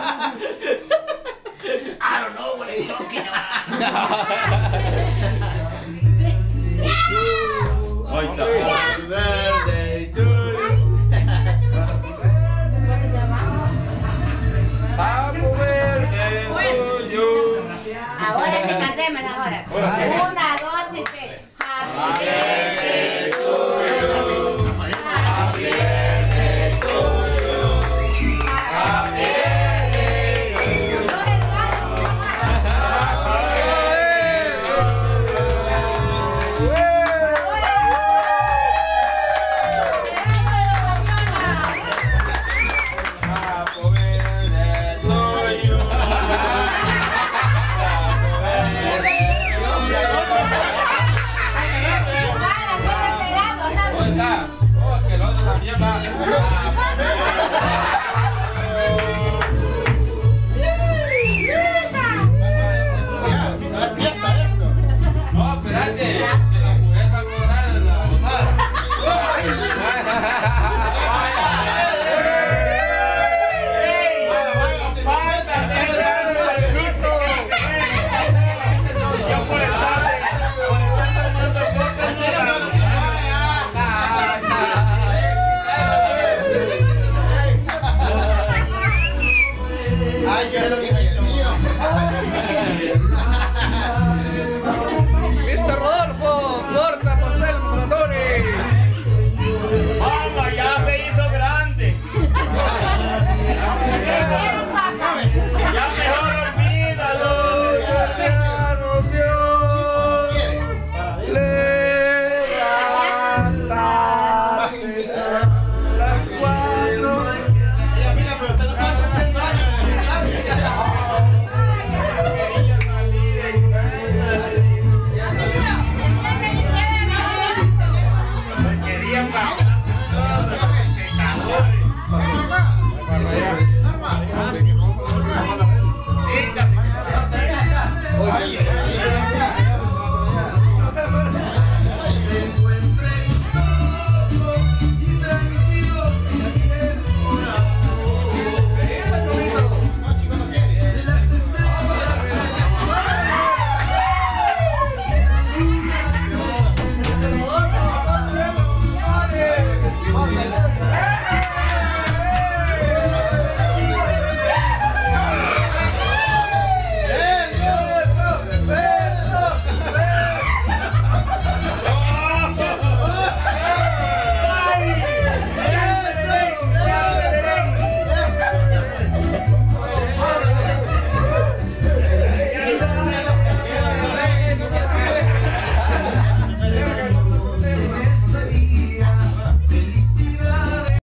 I don't know what I'm talking about. Ahí está. Happy birthday to you. Happy birthday to you. Ahora sí cantemos ahora. 1, 2 y 3. Happy birthday to you. Happy birthday to you. Happy birthday to you. Que el otro también va. No, espérate. Que la mujer va a cobrar Ay, yo es lo que